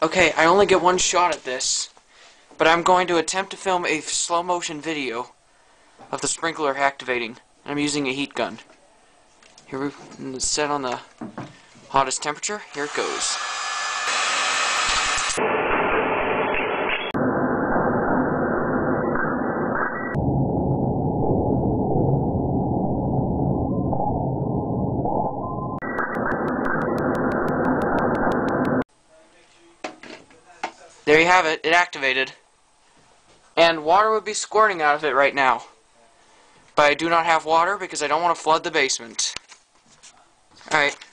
Okay, I only get one shot at this, but I'm going to attempt to film a slow motion video of the sprinkler activating. I'm using a heat gun. Here it's set on the hottest temperature. Here it goes. There you have it. It activated. And water would be squirting out of it right now. But I do not have water because I don't want to flood the basement. Alright.